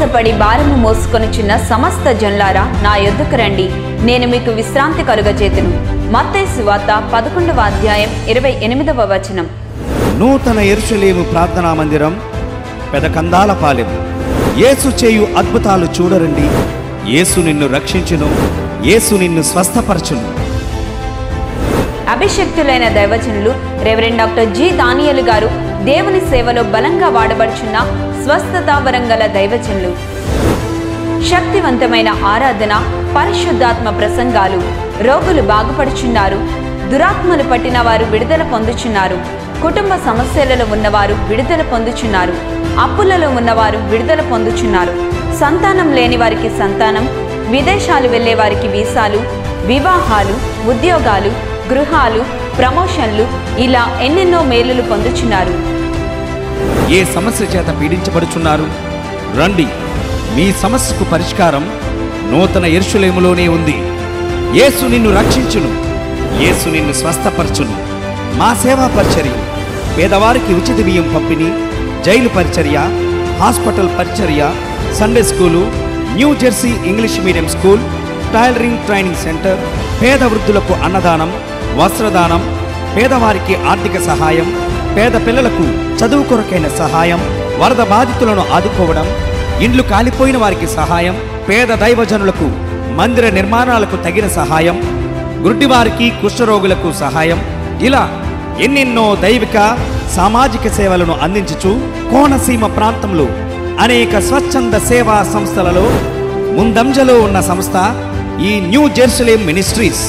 ప్రయాసపడి భారము మోసుకొనుచున్న సమస్త జనులారా నా యొద్దకు రండి, నేను మీకు విశ్రాంతి కలుగజేతును. మత్తయి సువార్త 11వ అధ్యాయం 28వ వచనం. నూతన యెరూషలేము ప్రార్థనా మందిరం, పెదకందాల పాలెం. యేసు చేయు అద్భుతాలు చూడరండి. యేసు నిన్ను రక్షించును, యేసు నిన్ను స్వస్థపరచును. అభిషక్తులైన దైవజనులు రెవరెండ్ డాక్టర్ జి దానియేలు గారు దేవుని సేవలో బలంగా వాడబడుచున్న స్వస్థత వరంగల దైవజనులు. శక్తివంతమైన ఆరాధన, పరిశుద్ధాత్మ ప్రసంగాలు. రోగులు బాగుపడుచున్నారు, దురాత్మలు పట్టిన వారు విడుదల పొందుచున్నారు, కుటుంబ సమస్యలలో ఉన్నవారు విడుదల పొందుచున్నారు, అప్పులలో ఉన్నవారు విడుదల పొందుచున్నారు, సంతానం లేని వారికి సంతానం, విదేశాలు వెళ్లే వారికి వీసాలు, వివాహాలు, ఉద్యోగాలు, గృహాలు, ప్రమోషన్లు, ఇలా ఎన్నెన్నో మేలులు పొందుచున్నారు. ఏ సమస్య చేత పీడించబడుచున్నారు? రండి, మీ సమస్యకు పరిష్కారం నూతన యెరూషలేములోనే ఉంది. యేసు నిన్ను రక్షించును, యేసు నిన్ను స్వస్థపరచును. మా సేవా పరిచర్య, పేదవారికి ఉచిత బియ్యం పంపిణీ, జైలు పరిచర్య, హాస్పిటల్ పరిచర్య, Sunday school, New Jersey English medium school, tailoring training centre, పేద వృద్ధులకు అన్నదానం, వస్త్రదానం, పేదవారికి ఆర్థిక సహాయం, పేద పిల్లలకు చదువు కొరకైన సహాయం, వరద బాధితులను ఆదుకోవడం, ఇండ్లు కాలిపోయిన వారికి సహాయం, పేద దైవజనులకు మందిర నిర్మాణాలకు తగిన సహాయం, గుడ్డివారికి కుష్ఠరోగులకు సహాయం, ఇలా ఎన్నెన్నో దైవిక సామాజిక సేవలను అందించుచు కోనసీమ ప్రాంతంలో అనేక స్వచ్ఛంద సేవా సంస్థలలో ముందంజలో ఉన్న సంస్థ ఈ న్యూ జెరూసలేం మినిస్ట్రీస్.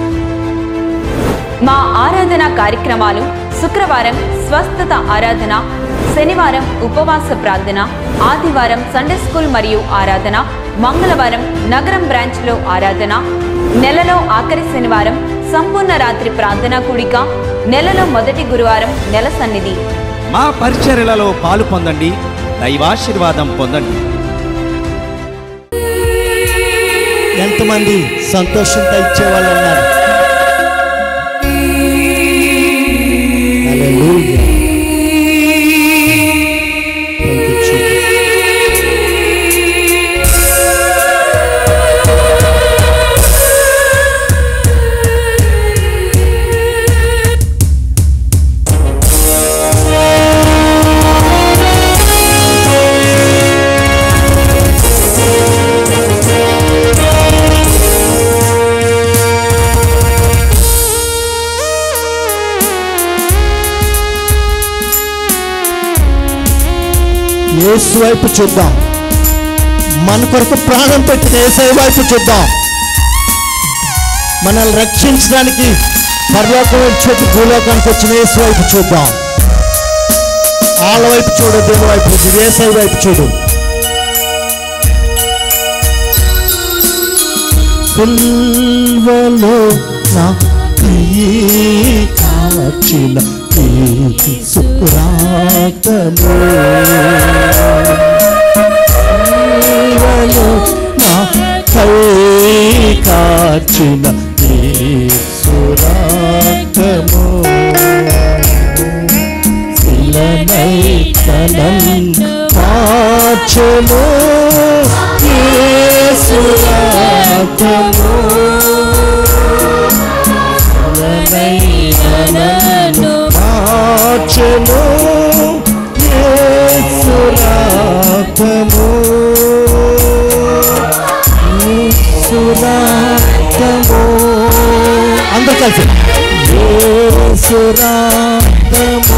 మా ఆరాధన కార్యక్రమాలు: శుక్రవారం స్వస్థత ఆరాధన, శనివారం ఉపవాస ప్రార్థన, ఆదివారం సండే స్కూల్ మరియు ఆరాధన, మంగళవారం నగరం బ్రాంచ్లో ఆరాధన, నెలలో ఆఖరి శనివారం సంపూర్ణ రాత్రి ప్రార్థనా కూడిక, నెలలో మొదటి గురువారం నెల సన్నిధి. మా పరిచర్యలలో పాలు పొందండి, దైవాశీర్వాదం పొందండి. ఎంతమంది సంతోషంగా ఇచ్చేవాళ్ళు ఉన్నారు? యేసు వైపు చూద్దాం. మన కొరకు ప్రాణం పెట్టిన యేసయ్య వైపు చూద్దాం. మనల్ని రక్షించడానికి పరలోకం చోటు భూలోకానికి వచ్చిన యేసు వైపు చూద్దాం. వాళ్ళ వైపు చూడు, దేవుని వైపు చూడు, యేసయ్య వైపు చూడు. సిల్వలో నా కాచిన సురాతము నా కై కాచిన సురాతము శిలనై కలం కాచును సురాతము శిలనై కలను కాచును సురాతము సురాతము. అందరూ కలిసి సురాతము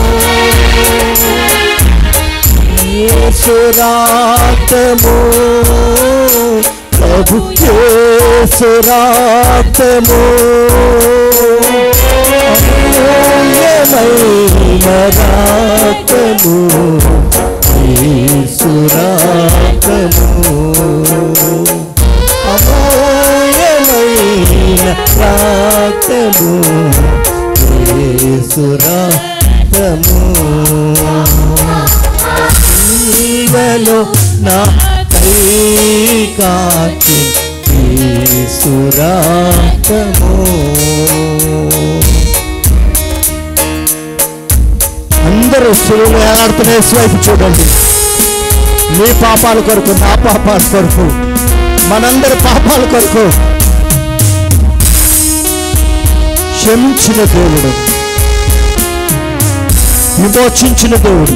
సురాతము ప్రభు సురాతము రాతము సురాతము అమోయమైన రాతము సురాతము జీవలో నా కై కాచి సురాతము. అందరూ సులువులు ఏలాడుతున్న యేసు వైపు చూడండి. నీ పాపాల కొరకు, నా పాపాల కొరకు, మనందరి పాపాల కొరకు క్షమించిన దేవుడు, విమోచించిన దేవుడు.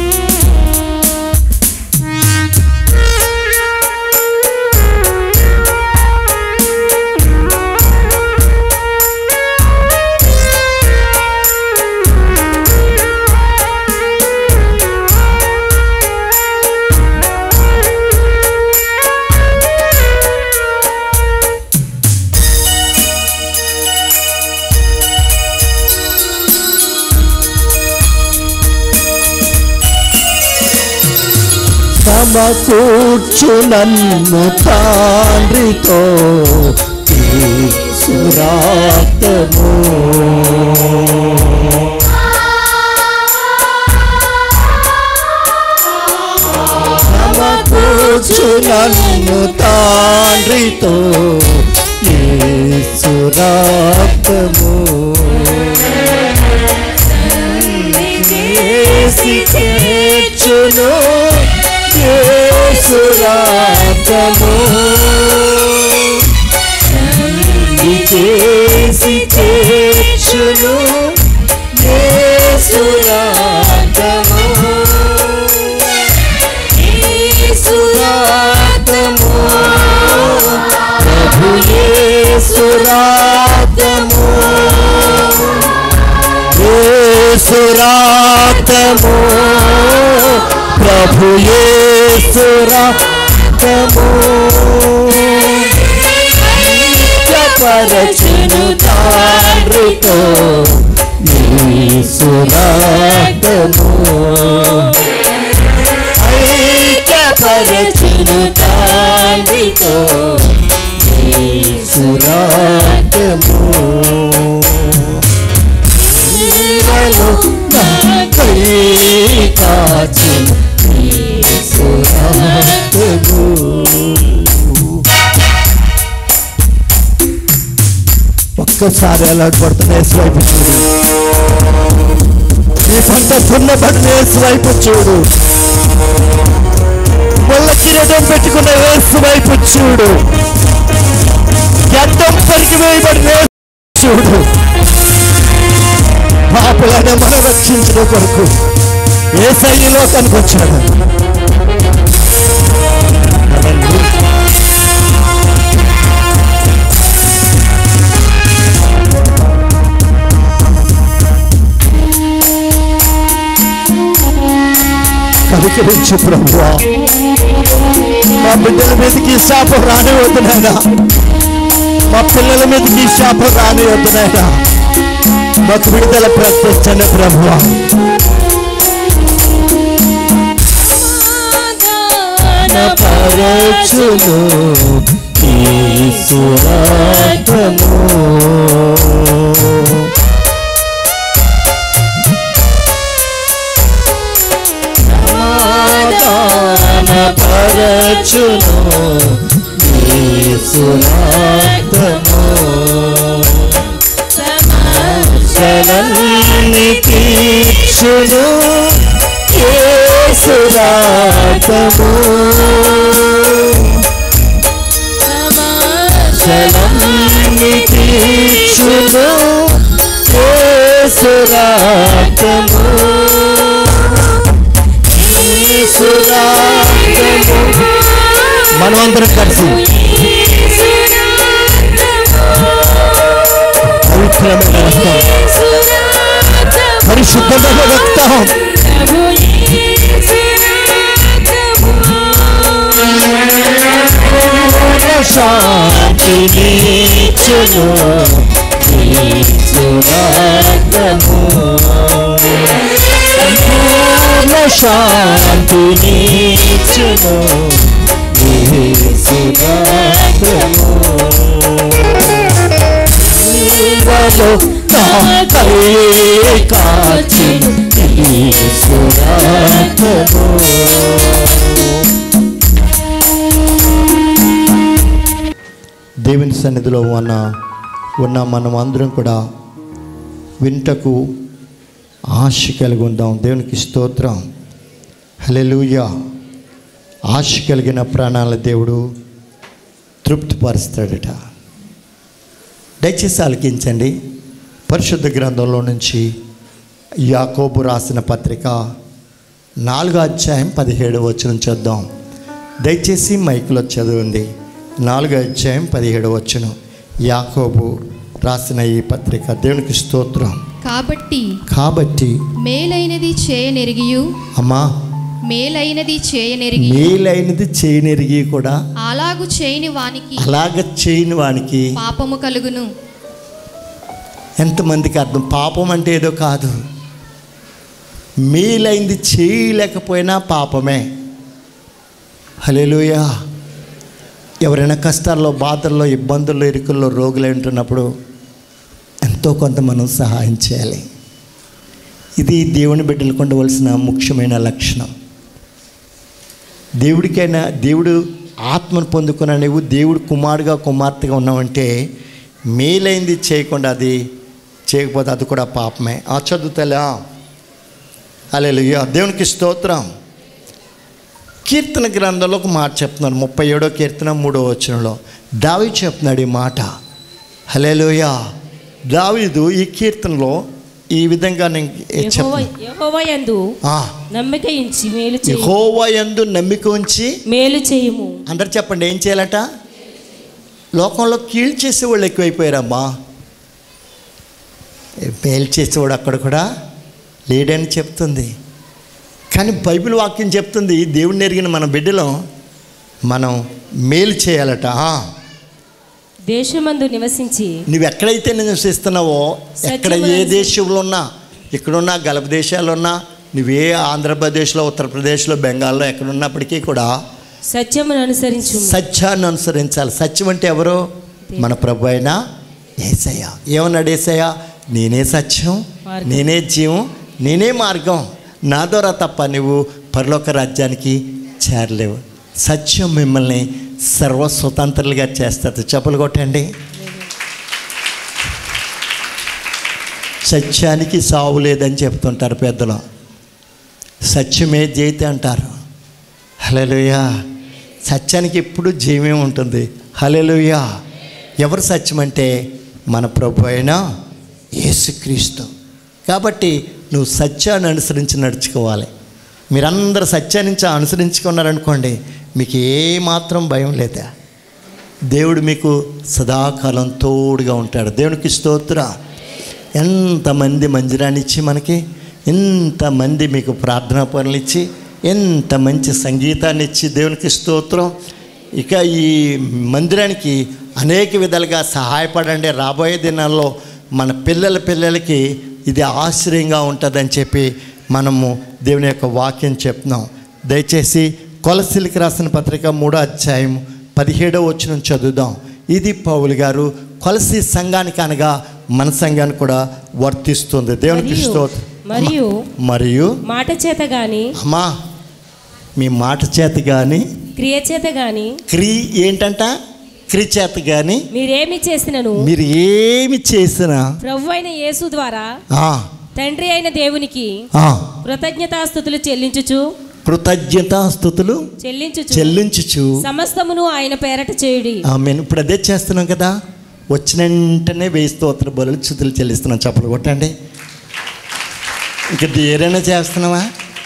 సమకూర్చు నన్ను తండ్రితో సురాతము, సమకూర్చు నన్ను తండ్రితో సురాతము, చేర్చును యేసురాతము, చేసి చేర్చును యేసురాతము, యేసురాతము, ప్రభు యేసురాతము, యేసురాతము, ప్రభు యేసురాతము, పరచును తండ్రితో యేసురాతము, ఐక్యపరచును తండ్రితో యేసురాతము, కాచిన యేసురాతము. ఒక్కసారి అలాంటి పడుతున్న యేసు వైపు చూడు, నీ పంట సున్నపడిన యేసు వైపు చూడు, ముళ్ళ కిరీటం పెట్టుకున్న యేసు వైపు చూడు, గడ్డం పరికి వేయబడిన యేసు చూడు. పాపులైన మనం రక్షించిన కొరకు యేసయ్య లోకానికి వచ్చాడు. కనికరించు ప్రభువా, మా బిడ్డల మీదకి శాపం రానివద్దు నాయనా, మా పిల్లల మీదకి శాపం రానివద్దు నాయనా, మాకు విడుదల ప్రకటించండి ప్రభువా. పరచును యేసురాతము, పరచును యేసురాతము, సమస్యలన్నీ తీర్చును యేసురాతము, సమస్యలన్నీ తీర్చును యేసురాతము, యేసురాతము. మనమందరం కలిసి పవిత్రమైన రక్తం, పరిశుద్ధమైన రక్తం, శాంతినిచ్చును యేసురాతము, సంపూర్ణ శాంతినిచ్చును యేసురాతము, జీవము నాకై కాచిన యేసురాతము. దేవుని సన్నిధిలో ఉన్న మనం అందరం కూడా వింటకు ఆశ కలిగి ఉందాం. దేవునికి స్తోత్రం. హల్లెలూయా. ఆశ కలిగిన ప్రాణాల దేవుడు తృప్తిపరుస్తాడట. దయచేసి ఆలకించండి. పరిశుద్ధ గ్రంథంలో నుంచి యాకోబు రాసిన పత్రిక 4వ అధ్యాయం 17వ వచనం చూద్దాం. దయచేసి మైకులో చదవండి. 4వ అధ్యాయం 17వ వచనం, యాకోబు రాసిన ఈ పత్రిక. దేవునికి స్తోత్రం. కాబట్టి మేలైనది చేయనెరిగియు, అమ్మా, మేలైనది చేయనెరిగి కూడా అలాగ చేయని వానికి పాపము కలుగును. ఎంతమందికి అర్థం? పాపం అంటే ఏదో కాదు, మేలైంది చేయలేకపోయినా పాపమే. హల్లెలూయా. ఎవరైనా కష్టాల్లో, బాధల్లో, ఇబ్బందుల్లో, ఇరుకుల్లో, రోగులు ఉంటున్నప్పుడు ఎంతో కొంత మనం సహాయం చేయాలి. ఇది దేవుని బిడ్డలకు ఉండవలసిన ముఖ్యమైన లక్షణం. దేవుడికైనా, దేవుడు ఆత్మను పొందుకున్న నువ్వు దేవుడు కుమారుడుగా, కుమార్తెగా ఉన్నావంటే మేలైంది చేయకుండా అది చేయకపోతే అది కూడా పాపమే. చదువుతలే. హల్లెలూయా. దేవునికి స్తోత్రం. కీర్తన గ్రంథంలో ఒక మాట చెప్తున్నాడు. 37వ కీర్తన 3వ వచనంలో దావీదు చెప్తున్నాడు ఈ మాట. హల్లెలూయా. దావీదు ఈ కీర్తనలో ఈ విధంగా నేను యెహోవా యందు నమ్మిక ఉంచి మేలు చేయుము. అందరు చెప్పండి, ఏం చేయాలట? లోకంలో కీళ్ళు చేసేవాళ్ళు ఎక్కువైపోయారమ్మా. మేలు చేసేవాడు అక్కడ కూడా లేడని చెప్తుంది. కానీ బైబిల్ వాక్యం చెప్తుంది, దేవుడిని ఎరిగిన మన బిడ్డలో మనం మేలు చేయాలట. దేశమందు నివసించి, నువ్వు ఎక్కడైతే నివసిస్తున్నావో, ఎక్కడ ఏ దేశంలో ఉన్నా, ఇక్కడున్నా గల్ఫ్ దేశాల్లో ఉన్నా, నువ్వే ఆంధ్రప్రదేశ్లో, ఉత్తరప్రదేశ్లో, బెంగాల్లో ఎక్కడున్నప్పటికీ కూడా సత్యమును అనుసరించు. సత్యాన్ని అనుసరించాలి. సత్యం అంటే ఎవరు? మన ప్రభు అయిన యేసయ్య. ఏమన్నాడు యేసయ్య? నేనే సత్యం, నేనే జీవం, నేనే మార్గం. నా ద్వారా తప్ప నువ్వు పరలోక రాజ్యానికి చేరలేవు. సత్యం మిమ్మల్ని సర్వస్వతంత్రులుగా చేస్తుంది. చెప్పులు కొట్టండి. సత్యానికి సావు లేదని చెప్తుంటారు పెద్దలు. సత్యమే జయితే అంటారు. హల్లెలూయా. సత్యానికి ఎప్పుడు జీవమే ఉంటుంది. హల్లెలూయా. ఎవరు సత్యం అంటే మన ప్రభు అయిన యేసుక్రీస్తు. కాబట్టి నువ్వు సత్యాన్ని అనుసరించి నడుచుకోవాలి. మీరందరూ సత్యాన్ని అనుసరించుకున్నారనుకోండి, మీకు ఏమాత్రం భయం లేదా. దేవుడు మీకు సదాకాలం తోడుగా ఉంటాడు. దేవునికి స్తోత్రం. ఎంతమంది మందిరాన్ని ఇచ్చి మనకి, ఎంతమంది మీకు ప్రార్థనా పనులు ఇచ్చి, ఎంత మంచి సంగీతాన్ని ఇచ్చి, దేవునికి స్తోత్రం. ఇక ఈ మందిరానికి అనేక విధాలుగా సహాయపడండి. రాబోయే దినాల్లో మన పిల్లలకి ఇది ఆశ్రయంగా ఉంటుందని చెప్పి మనము దేవుని యొక్క వాక్యం చెప్తున్నాం. దయచేసి కొలసీలకు రాసిన పత్రిక 3వ అధ్యాయం 17వ వచనం చదువుదాం. ఇది పౌలు గారు కొలసీ సంఘానికి అనగా మన సంఘానికి కూడా వర్తిస్తుంది. దేవునికి స్తోత్రం. మరియు మాట చేత గాని, అమ్మా, మీ మాట చేత గాని, క్రియ చేత గాని, ఏంటంట? క్రియ చేత గాని మీరేమి చేసినా ప్రభు అయిన యేసు ద్వారా తండ్రి అయిన దేవునికి కృతజ్ఞతాస్తుతులు చెల్లించుచు సమస్తమును ఆయన పేరట చేయుడి. ఆమేన్. ఇప్పుడు అదే చేస్తున్నాం కదా. వచ్చిన వెంటనే 1000 స్తోత్ర బలులు స్తుతులు చెల్లిస్తున్నాం. చప్పలు కొట్టండి. ఇంకా ఏరైనా చేస్తున్నావా?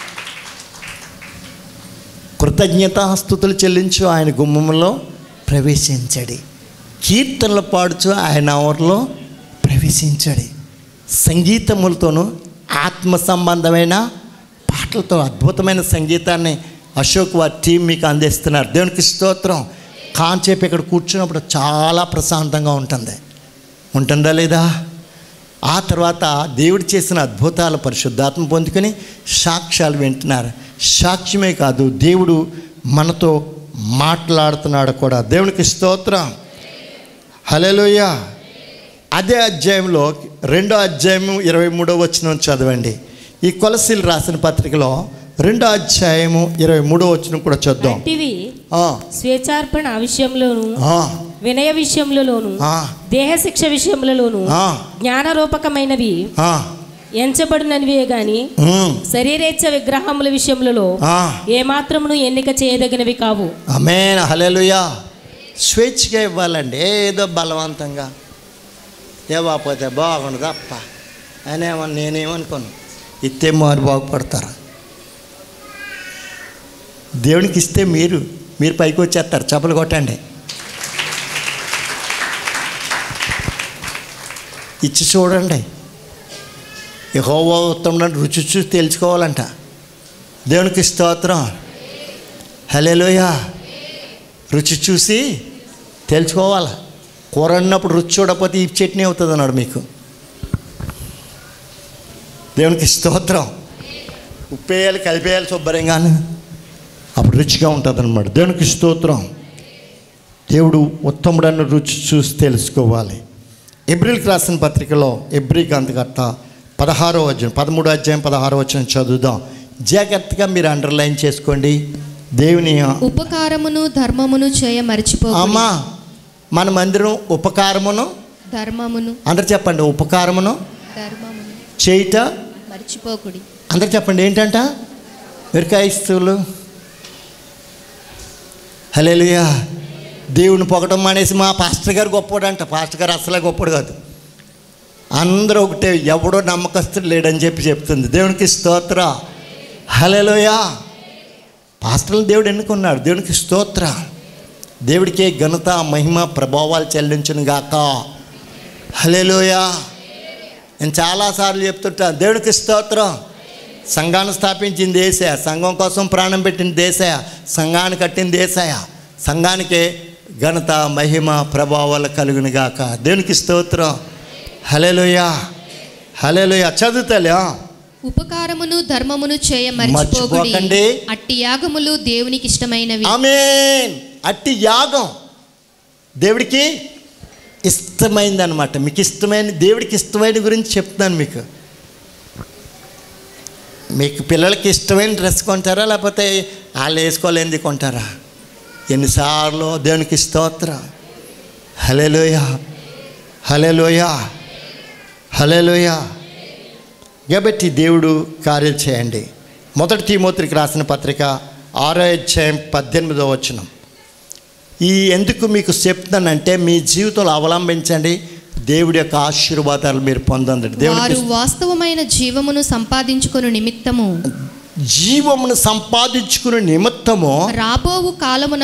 కృతజ్ఞతాస్తుతులు చెల్లించు ఆయన గుమ్మంలో ప్రవేశించడి. కీర్తనలు పాడుచు ఆయన ఆవరణలో ప్రవేశించడి. సంగీతములతోనూ ఆత్మ సంబంధమైన పాటలతో అద్భుతమైన సంగీతాన్ని అశోక్ వారి టీం మీకు అందిస్తున్నారు. దేవునికి స్తోత్రం. కాంచేపు ఇక్కడ కూర్చున్నప్పుడు చాలా ప్రశాంతంగా ఉంటుందా లేదా? ఆ తర్వాత దేవుడు చేసిన అద్భుతాల పరిశుద్ధాత్మ పొందుకొని సాక్ష్యాలు వింటున్నారు. సాక్ష్యమే కాదు, దేవుడు మనతో మాట్లాడుతున్నాడు కూడా. దేవునికి స్తోత్రం. హల్లెలూయా. అదే అధ్యాయంలో 2వ అధ్యాయం 23వ వచనం చదవండి. ఈ కొలసీలు రాసిన పత్రికలో 2వ అధ్యాయం 23వ వచనం కూడా చూద్దాం. స్వేచ్ఛార్పణ విషయంలోను, వినయ విషయంలోను, దేహ శిక్ష విషయంలోను, జ్ఞానరూపకమైనవి ఎంచబడినవే గాని శరీరేచ్ఛ విగ్రహముల విషయములలో ఏమాత్రమును ఎన్నిక చేయదగినవి కావు. ఆమేన్. హల్లెలూయా. స్వేచ్ఛగా ఇవ్వాలండి, ఏదో బలవంతంగా ఇవ్వకపోతే బాగుండదు అప్ప అనేమని నేనేమనుకోను. ఇస్తే మారు బాగుపడతారు. దేవునికి ఇస్తే మీరు పైకి వచ్చేస్తారు. చప్పలు కొట్టండి. ఇచ్చి చూడండి. యెహోవా ఉత్తముడని రుచి చూసి తెలుసుకోవాలంట. దేవునికి స్తోత్రం. హల్లెలూయా. రుచి చూసి తెలుసుకోవాలి. కూర అన్నప్పుడు రుచి చూడకపోతే ఈ చట్నీ అవుతుంది అన్నాడు మీకు. దేవునికి స్తోత్రం. ఉప్పేయాలి, కలిపేయాలి శుభ్రంగాను, అప్పుడు రుచిగా ఉంటుంది అన్నమాట. దేవునికి స్తోత్రం. దేవుడు ఉత్తముడన్న రుచి చూసి తెలుసుకోవాలి. ఎబ్రిల్కి రాసిన పత్రికలో ఎబ్రి గ్రంథకర్త 13వ అధ్యాయం 13వ అధ్యాయం 16వ వచనం చదువుదాం. జాగ్రత్తగా మీరు అండర్లైన్ చేసుకోండి. దేవుని ఉపకారమును ధర్మమును చేయ మర్చిపోకుడి. అమ్మా, మన మందిరం ఉపకారమును ధర్మమును, అందరు చెప్పండి, ఉపకారమును ధర్మమును చేయుట మర్చిపోకుడి. అందరు చెప్పండి. ఏంటంట? మీరు క్రైస్తవులు హల్లెలూయా. దేవుని పొగటం మానేసి మా పాస్టర్ గారు గొప్పోడంట. పాస్టర్ గారు అసలే గొప్పడు కాదు. అందరూ ఒకటే, ఎవడో నమ్మకస్తుడు లేడని చెప్తుంది. దేవునికి స్తోత్ర. హల్లెలూయా. పాస్టర్లు దేవుడు ఎన్నుకున్నాడు. దేవునికి స్తోత్ర. దేవుడికే ఘనత మహిమ ప్రభావాలు చెల్లించును గాక. హల్లెలూయా. నేను చాలాసార్లు చెప్తుంటాను, దేవుడికి స్తోత్రం. సంఘాన్ని స్థాపించింది యేసయ్య, సంఘం కోసం ప్రాణం పెట్టింది యేసయ్య, సంఘాన్ని కట్టింది యేసయ్య. సంఘానికే ఘనత మహిమ ప్రభావాలు కలుగును గాక. దేవునికి స్తోత్రం. హల్లెలూయా. హల్లెలూయా. చదువుతలే. ఉపకారమును ధర్మమును చేయ మర్చిపోకండి. అట్టి యాగములు దేవునికి ఇష్టమైనవి. ఆమేన్. అట్టి యాగం దేవుడికి ఇష్టమైంది అనమాట. మీకు ఇష్టమైన, దేవుడికి ఇష్టమైన గురించి చెప్తున్నాను. మీకు పిల్లలకి ఇష్టమైన డ్రెస్ కొంటారా, లేకపోతే వాళ్ళు వేసుకోలేనిది కొంటారా? ఎన్నిసార్లు దేవునికి స్తోత్రం. హల్లెలూయా. హల్లెలూయా. హల్లెలూయా. కాబట్టి దేవుడు కార్యం చేయండి. 1 తిమోతికి రాసిన పత్రిక 6వ అధ్యాయం 18వ వచనం. ఈ ఎందుకు మీకు చెప్తానంటే మీ జీవితంలో అవలంబించండి, దేవుడి యొక్క ఆశీర్వాదాలు మీరు పొందండి. వారు వాస్తవమైన జీవమును సంపాదించుకుని నిమిత్తము, జీవమును సంపాదించుకునే నిమిత్తము రాబోవు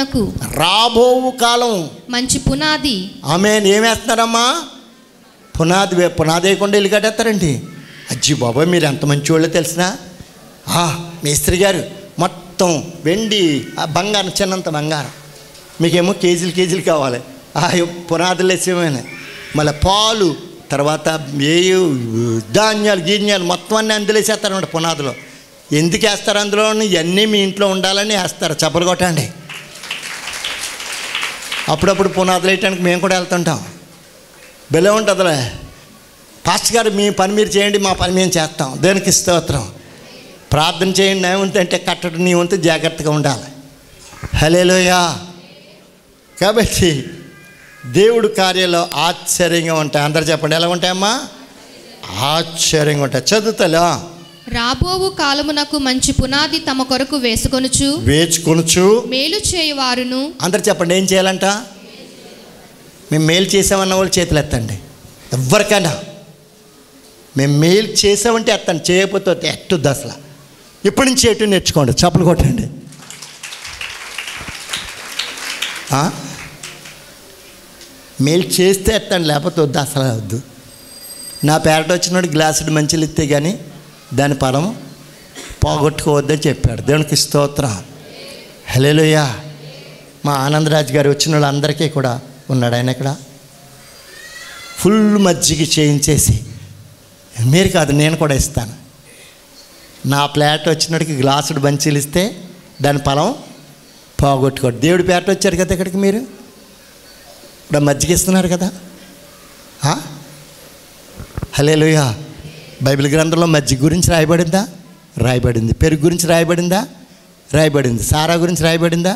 కాలం మంచి పునాది. ఆమేన్. ఏమేస్తున్నారమ్మా? పునాది వేయకుండా ఇల్లు కట్టేస్తారండి. అజ్జి బాబాయ్, మీరు ఎంత మంచి వాళ్ళో తెలిసినా, మేస్త్రి గారు మొత్తం వెండి బంగారం, చిన్నంత బంగారం, మీకేమో కేజీలు కావాలి. పునాదులు వేసేమైనా మళ్ళీ పాలు, తర్వాత ధాన్యాలు గీన్యాలు మొత్తం అన్నీ అందులో వేసేస్తారన్నమాట పునాదులో. ఎందుకు వేస్తారు అందులో? ఇవన్నీ మీ ఇంట్లో ఉండాలని వేస్తారు. చప్పలు కొట్టండి. అప్పుడప్పుడు పునాదులు వేయటానికి మేము కూడా వెళ్తుంటాం. బెలే ఉంటుందిలే. పాస్టర్ గారు మీ పని మీరు చేయండి, మా పని మేము చేస్తాం. దేనికి స్తోత్రం. ప్రార్థన చేయండి, నా వంతు అంటే కట్టడం నీ వంతు, జాగ్రత్తగా ఉండాలి. హల్లెలూయా. కాబట్టి దేవుడు కార్యాలు ఆశ్చర్యంగా ఉంటాయి. అందరు చెప్పండి, ఎలా ఉంటాయమ్మా? ఆశ్చర్యంగా ఉంటాయి. చదువుతలే. రాబోవు కాలమునకు మంచి పునాది తమ కొరకు వేచుకొనుచు మేలు చేయువారును. అందరు చెప్పండి, ఏం చేయాలంట? మేము మేలు చేసామన్న వాళ్ళు చేతులు ఎత్తండి. ఎవరికైనా మేము మేలు చేసామంటే ఎత్తండి, చేయకపోతే ఎట్టు దశల. ఇప్పటి నుంచి ఎటు నేర్చుకోండి. చప్పలు కొట్టండి. మేలు చేస్తే ఎత్తండి, లేకపోతే వద్దు, అసలు వద్దు. నా పేరట వచ్చినోడు గ్లాసుడు మంచిలు ఇస్తే కానీ దాని ఫలం పోగొట్టుకోవద్దని చెప్పాడు. దేవునికి స్తోత్రం. హల్లెలూయా. మా ఆనందరాజు గారు వచ్చిన వాళ్ళందరికీ కూడా ఉన్నాడు ఆయన ఇక్కడ. ఫుల్ మజ్జిగ చేయించేసి, మీరు కాదు నేను కూడా ఇస్తాను. నా ప్లేట్ వచ్చినడికి గ్లాసుడు మంచిలు ఇస్తే దాని ఫలం పోగొట్టుకోడు. దేవుడి పేరట వచ్చారు కదా ఇక్కడికి, మీరు ఇప్పుడు మజ్జిగ ఇస్తున్నారు కదా. హల్లెలూయా. బైబిల్ గ్రంథంలో మజ్జిగ గురించి రాయబడిందా? రాయబడింది. పెరుగు గురించి రాయబడిందా? రాయబడింది. సారా గురించి రాయబడిందా?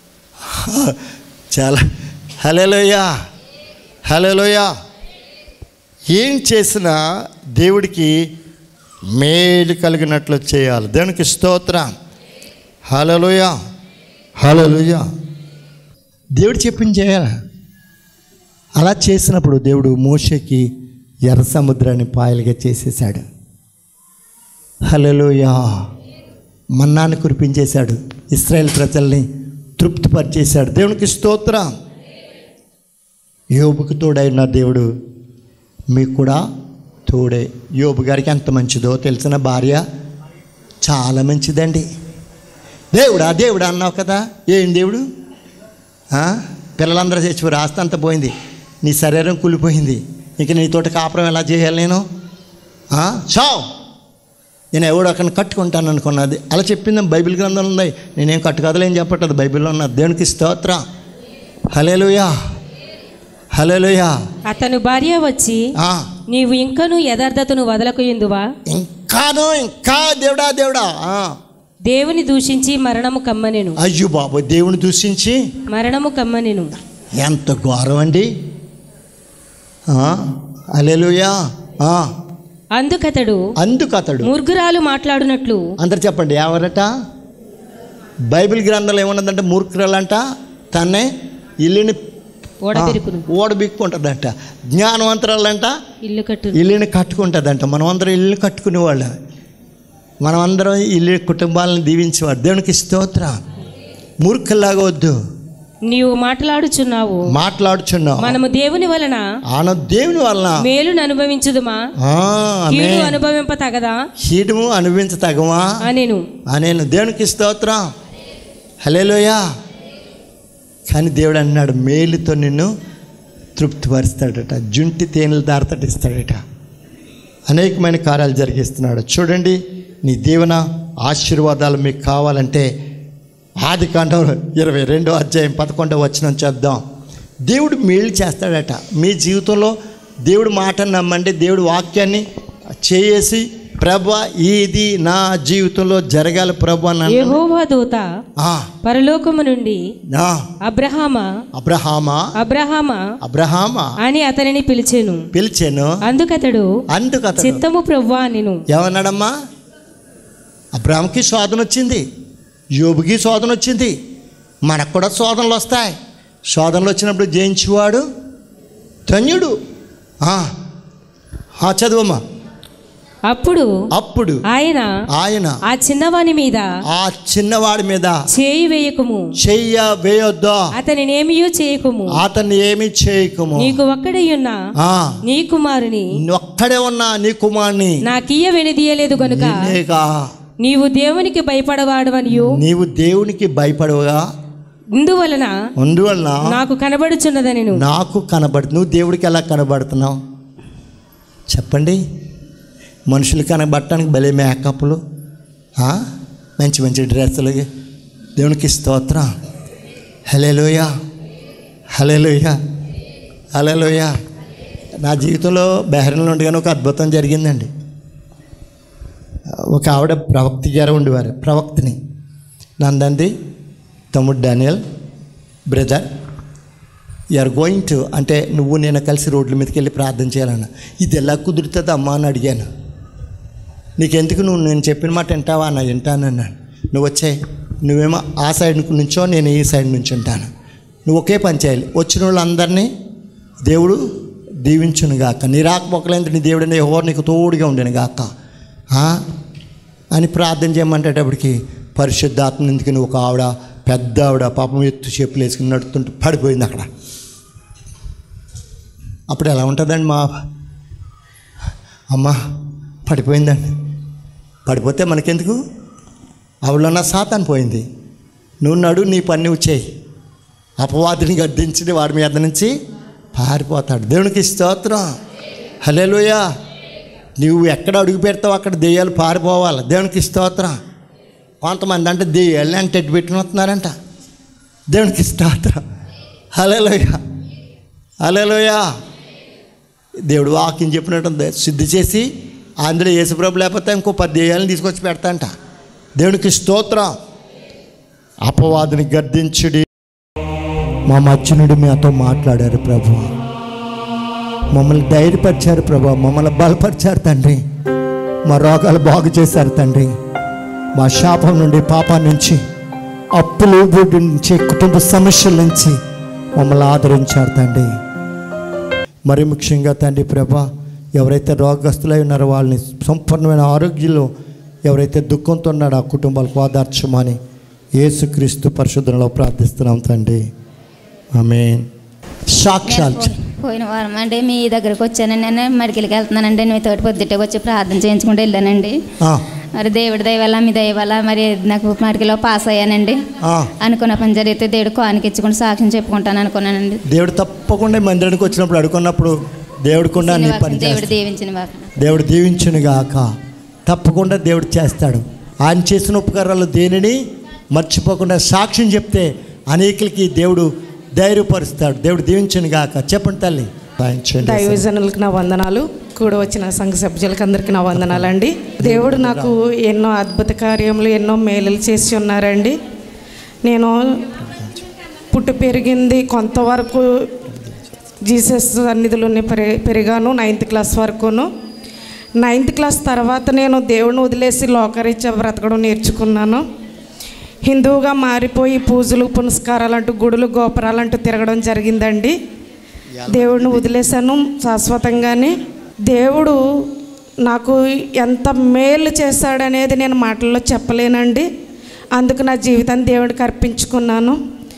చాలా. హల్లెలూయా. హల్లెలూయా. ఏం చేసినా దేవుడికి మేలు కలిగినట్లు చేయాలి. దేవునికి స్తోత్రం. హల్లెలూయా, హల్లెలూయా. దేవుడు చెప్పింది చేయాలి. అలా చేసినప్పుడు దేవుడు మోషేకి ఎర్ర సముద్రాన్ని పాయలుగా చేసేసాడు. హల్లెలూయా. మన్నాన్ని కురిపించేశాడు. ఇశ్రాయేల్ ప్రజల్ని తృప్తిపరిచేశాడు. దేవునికి స్తోత్రం. యోబుకు తోడైన దేవుడు మీకు కూడా తోడే. యోబు గారికి ఎంత మంచిదో తెలిసిన భార్య చాలా మంచిదండి. దేవుడా దేవుడా అన్నావు కదా, ఏం దేవుడు? పిల్లలందరూ చచ్చిపోయి ఆస్తి అంతా పోయింది, నీ శరీరం కూలిపోయింది, ఇక నీతోటి కాపురం ఎలా చేయాలి నేను? చావు, నేను ఎవడో అక్కడ కట్టుకుంటాను అనుకున్నది. అలా చెప్పింది బైబిల్ గ్రంథంలో ఉన్నాయి. నేనేం కట్టుకథలు ఏం చెప్పట్లేదు, బైబిల్లో ఉన్నది. దేవునికి స్తోత్రం. హల్లెలూయా, హల్లెలూయా. అతను భార్య వచ్చి, నీవు ఇంకను యథార్థతను వదలకుయిందువా? ఇంకా దేవుడా దేవుడా దేవుని దూషించి మరణము కమ్మనెను. అయ్యో బాబు, దేవుని దూషించి మరణము కమ్మనెను. ఎంత ఘోరం అండి. హల్లెలూయా. అందుకతడు మూర్ఖురాలు మాట్లాడునట్లు. అందరు చెప్పండి, ఎవరట? బైబిల్ గ్రంథంలో ఏమన్నదంటే మూర్ఖురాలంట తన్నే ఇల్లుని ఓడబిక్కుంటుందంట. జ్ఞానవంతురాలంట ఇల్లుని కట్టుకుంటుందంట. మనమందరం ఇల్లు కట్టుకునేవాళ్ళం, మనమందరం ఇల్లు కుటుంబాలను దీవించేవాడు. దేవునికి స్తోత్రం. మూర్ఖుల్లాగా వద్దు. నీవు మాట్లాడుచున్నావు మనము దేవుని వలన మేలును అనుభవించుదుమా, కీడు అనుభవింప తగదా? కీడు అనుభవించతగమా అనేను. దేవునికి స్తోత్రం. హల్లెలూయా. కానీ దేవుడు అన్నాడు, మేలుతో నిన్ను తృప్తిపరుస్తాడట, జుంటి తేనెలు దారతటిస్తాడట, అనేకమైన కార్యాలు జరిగిస్తున్నాడు. చూడండి, నీ దీవెన ఆశీర్వాదాలు మీకు కావాలంటే ఆదికాండం 22:11 చేద్దాం. దేవుడు మేలు చేస్తాడట. మీ జీవితంలో దేవుడు మాటను నమ్మండి, దేవుడు వాక్యాన్ని చేసి ప్రభువా ఇది నా జీవితంలో జరగాలి ప్రభు అన్న యెహోవా దూత పరలోకము నుండి అబ్రహామా అని అతనిని పిలిచెను. అందుకతడు చిత్తము ప్రభువా అనెను. ఏమన్నాడమ్మా? అబ్రహాంకి శోధన వచ్చింది, యోబుకి శోధన వచ్చింది, మనకు కూడా శోధనలు వస్తాయి. శోధనలు వచ్చినప్పుడు జయించేవాడు ధన్యుడు. చదువమ్మా. అప్పుడు ఆయన ఆ చిన్నవాడి మీద చేయి వేయొద్దు, అతని ఏమీ చేయకుము, నీకు ఒక్కడేయున్నా నీ కుమారుని ఒక్కడే ఉన్నా నీ కుమారుని నాకియ్య వెనుదీయలేదు గనుక నీవు దేవునికి భయపడవగా ఇందువలన నాకు కనబడుచున్నదని. నాకు నువ్వు దేవుడికి ఎలా కనబడుతున్నావు చెప్పండి? మనుషులు కనబడటానికి భలే మేకప్లు, మంచి మంచి డ్రెస్సులు. దేవునికి స్తోత్రం. హల్లెలూయా, హల్లెలూయా, హల్లెలూయా. నా జీవితంలో బెహ్రెన్లో ఉండగానే ఒక అద్భుతం జరిగిందండి. ఒక ఆవిడ ప్రవక్త గారు ఉండేవారు. ప్రవక్తని నందంది, తమ్ముడు Daniel brother you are going to అంటే నువ్వు నేను కలిసి రోడ్ల మీదకి వెళ్ళి ప్రార్థన చేయాలన్నా. ఇది ఎలా కుదురుతుంది అమ్మా అని అడిగాను. నీకెందుకు, నువ్వు నేను చెప్పిన మాట వింటావా అన్న? వింటానన్నాను. నువ్వు వచ్చాయి, నువ్వేమో ఆ సైడ్ నుంచో నేను ఈ సైడ్ నుంచి ఉంటాను. నువ్వు ఒకే పని చేయాలి, వచ్చిన వాళ్ళందరినీ దేవుడు దీవించును గాక, నీ రాకపోకలేదు నీ దేవుడిని ఎవరు నీకు తోడుగా ఉండను గాక అని ప్రార్థన చేయమంటేటప్పటికి పరిశుద్ధాత్మ ఎందుకు నువ్వు ఒక ఆవిడ, పెద్ద ఆవిడ పాపం ఎత్తు చెప్పులు వేసుకుని నడుతుంటే పడిపోయింది అక్కడ. అప్పుడు ఎలా ఉంటుందండి? మా అమ్మ పడిపోయిందండి. పడిపోతే మనకెందుకు? ఆవిడలో సాతాను పోయింది. నువ్వు నడు, నీ పని నువ్వు చేయి. అపవాదిని గద్దించి వాడి మీద నుంచి పారిపోతాడు. దేవునికి స్తోత్రం. హల్లెలూయా. నువ్వు ఎక్కడ అడుగు పెడతావు అక్కడ దెయ్యాలు పారిపోవాలి. దేవునికి స్తోత్రం. కొంతమంది అంటే దెయ్యాలని అంటే ఎట్టు పెట్టినవుతున్నారంట. దేవునికి స్తోత్రం. హల్లెలూయా, హల్లెలూయా. దేవుడు వాక్యం చెప్పినట్టు శుద్ధి చేసి అందులో యేసుప్రభు లేకపోతే ఇంకో 10 దెయ్యాలను తీసుకొచ్చి పెడతాంట. దేవునికి స్తోత్రం. అపవాదిని గద్దించుడి. మా మధ్యనుడు మీతో మాట్లాడారు ప్రభు, మమ్మల్ని ధైర్యపరిచారు ప్రభు, మమ్మల్ని బలపరిచారు తండ్రి. మా రోగాలు బాగు చేశారు తండ్రి. మా శాపం నుండి, పాపం నుంచి, అప్పులు ఊబిడి నుంచి, కుటుంబ సమస్యల నుంచి మమ్మల్ని ఆదరించారు తండ్రి. మరి ముఖ్యంగా తండ్రి ప్రభా, ఎవరైతే రోగస్తులై ఉన్నారో వాళ్ళని సంపూర్ణమైన ఆరోగ్యంలో, ఎవరైతే దుఃఖంతో ఉన్నాడో ఆ కుటుంబాలకు ఓదార్చమని యేసుక్రీస్తు పరిశుద్ధంలో ప్రార్థిస్తున్నాం తండ్రి. ఆమేన్. సాక్షాత్ పోయిన వారం అంటే మీ దగ్గరకు వచ్చానండి. నేను మెడికల్కి వెళ్తున్నానండి. మీ తోటి పొద్దుటే వచ్చి ప్రార్థన చేయించుకుంటూ వెళ్ళానండి. మరి దేవుడి దయ వల్ల, మీ దయ వల్ల మరి నాకు మెడికల్లో పాస్ అయ్యానండి. అనుకున్న పని జరిగితే దేవుడు కానుక ఇచ్చుకుంటూ సాక్ష్యం చెప్పుకుంటాను అనుకున్నానండి. దేవుడు తప్పకుండా మందిరానికి వచ్చినప్పుడు అడుగున్నప్పుడు దేవుడు దీవించును గాక. తప్పకుండా దేవుడు చేస్తాడు. ఆయన చేసిన ఉపకారాలు దేనిని మర్చిపోకుండా సాక్ష్యం చెప్తే అనేకులకి దేవుడు ధైర్యపరుస్తాడు. దేవుడు దీవించును గాక. చెప్పండి తల్లి. దైవజనులకు నా వందనాలు, కూడా వచ్చిన సంఘ సభ్యులకు అందరికీ నా వందనాలండి. దేవుడు నాకు ఎన్నో అద్భుత కార్యములు, ఎన్నో మేలులు చేసి ఉన్నారండి. నేను పుట్టి పెరిగింది కొంతవరకు జీసస్ సన్నిధిలోనే పెరిగాను. 9th క్లాస్ వరకును. 9th క్లాస్ తర్వాత నేను దేవుడిని వదిలేసి లోకరీత్యా బ్రతకడం నేర్చుకున్నాను. హిందువుగా మారిపోయి పూజలు పునస్కారాలంటూ, గుడులు గోపురాలంటూ తిరగడం జరిగిందండి. దేవుడిని వదిలేశాను శాశ్వతంగానే. దేవుడు నాకు ఎంత మేలు చేశాడనేది నేను మాటల్లో చెప్పలేనండి. అందుకు నా జీవితాన్ని దేవుడికి అర్పించుకున్నాను.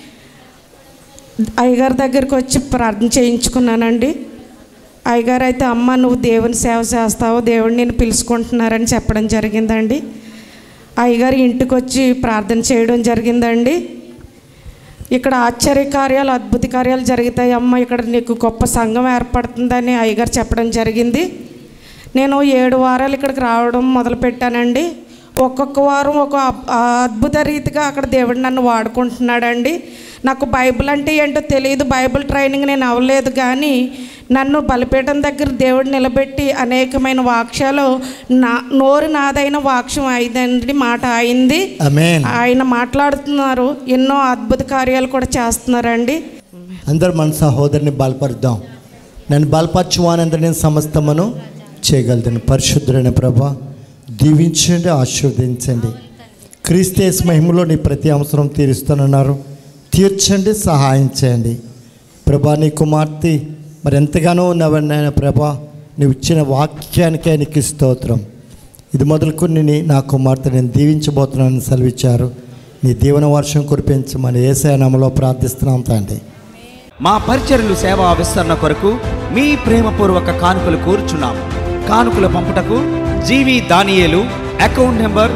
అయ్యగారి దగ్గరికి వచ్చి ప్రార్థన చేయించుకున్నానండి. అయ్యగారు అయితే, అమ్మ నువ్వు దేవుని సేవ చేస్తావు, దేవుడు నేను పిలుచుకుంటున్నారని చెప్పడం జరిగిందండి. అయ్యగారు ఇంటికి వచ్చి ప్రార్థన చేయడం జరిగిందండి. ఇక్కడ ఆశ్చర్య కార్యాలు, అద్భుత కార్యాలు జరుగుతాయి అమ్మ, ఇక్కడ నీకు గొప్ప సంఘం ఏర్పడుతుందని అయ్యగారు చెప్పడం జరిగింది. నేను 7 వారాలు ఇక్కడికి రావడం మొదలుపెట్టానండి. ఒక్కొక్క వారం ఒక అద్భుత రీతిగా అక్కడ దేవుడు నన్ను వాడుకుంటున్నాడండి. నాకు బైబిల్ అంటే ఏంటో తెలియదు, బైబిల్ ట్రైనింగ్ నేను అవ్వలేదు. కానీ నన్ను బలిపీఠం దగ్గర దేవుడు నిలబెట్టి అనేకమైన వాక్యాలు, నోరు నాదైన వాక్యం అయిందండి, మాట అయింది. ఆయన మాట్లాడుతున్నారు, ఎన్నో అద్భుత కార్యాలు కూడా చేస్తున్నారండి. అందరు మన సహోదరుని బలపరుద్దాం. నన్ను బలపరచువానందరూ నేను సమస్తమును చేయగలుగుతాను. పరిశుద్ధుడైన ప్రభా, దీవించండి, ఆశీర్వదించండి. క్రీస్తు మహిమలో నీ ప్రతి అవసరం తీరుస్తానన్నారు. తీర్చండి, సహాయం చేయండి ప్రభా. నీ కుమార్తె మరి ఎంతగానో ఉన్నవన్నైనా ప్రభా, నువ్వు ఇచ్చిన వాక్యానికే నీకు స్తోత్రం. ఇది మొదలుకొని నా కుమార్తె నేను దీవించబోతున్నానని సెలవిచ్చారు. నీ దీవెన వర్షం కురిపించమని యేసయ్య నామములో ప్రార్థిస్తున్నాం తండ్రి. మా పరిచర్యలు సేవా విస్తరణ కొరకు మీ ప్రేమపూర్వక కానుకలు కోరుచున్నాము. కానుకల పంపుటకు జీవి దానియేలు, account number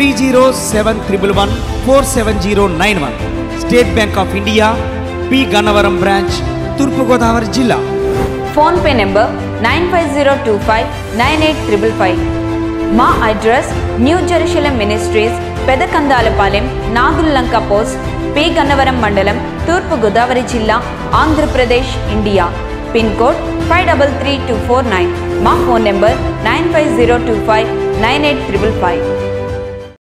307111479091, State Bank of India, P Gannavaram branch, Thurpugodavari జిల్లా. PhonePe number 9502598555. మా address New Jerusalem ministries, Pedakandalapalem, Nagullanka post, P Gannavaram మండలం, తూర్పుగోదావరి జిల్లా, ఆంధ్రప్రదేశ్, ఇండియా. Pin code 533249. మా ఫోన్ నెంబర్ 9502598555.